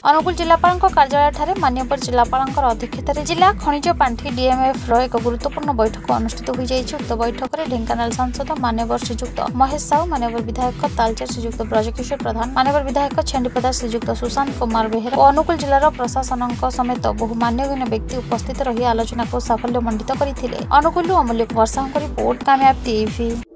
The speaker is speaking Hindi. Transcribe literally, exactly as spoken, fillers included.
अनुगुल जिलापाल कार्यालय मान्यवर जिलापाल अध्यक्षतार जिला खनिज पांठी डीएमएफ रो एक गुरुत्वपूर्ण बैठक अनुष्ठित हो जाइछि। उक्त बैठक में ढेंकानाल सांसद मान्यवर श्रीजुक्त महेश साहू, मान्यवर विधायक तालचेर श्रीजुक्त ब्रजकिशोर प्रधान, मान्यवर विधायक छेंडीपदा श्रीजुक्त सुशांत कुमार बेहेरा और अनुगुल जिलार प्रशासन समेत बहु मान्यगण्य व्यक्ति उपस्थित रही आलोचना को साफल्य मंडित करथिले। अनुगुल अमूल्य वर्षा रिपोर्ट कामयाब टीवी।